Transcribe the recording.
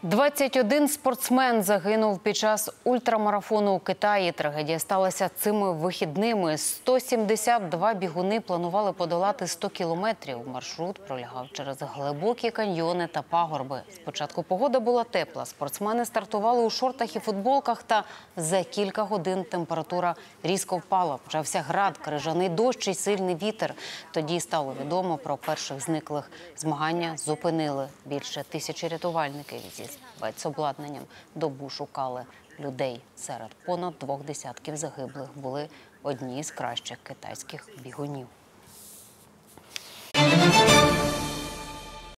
21 спортсмен загинув під час ультрамарафону у Китаї. Трагедія сталася цими вихідними. 172 бігуни планували подолати 100 кілометрів. Маршрут пролягав через глибокі каньйони та пагорби. Спочатку погода була тепла. Спортсмени стартували у шортах і футболках, та за кілька годин температура різко впала. Почався град, крижаний дощ і сильний вітер. Тоді стало відомо про перших зниклих. Змагання зупинили. Більше 1000 рятувальників зі спецобладнанням добу шукали людей. Серед понад 2 десятків загиблих були одні з кращих китайських бігунів.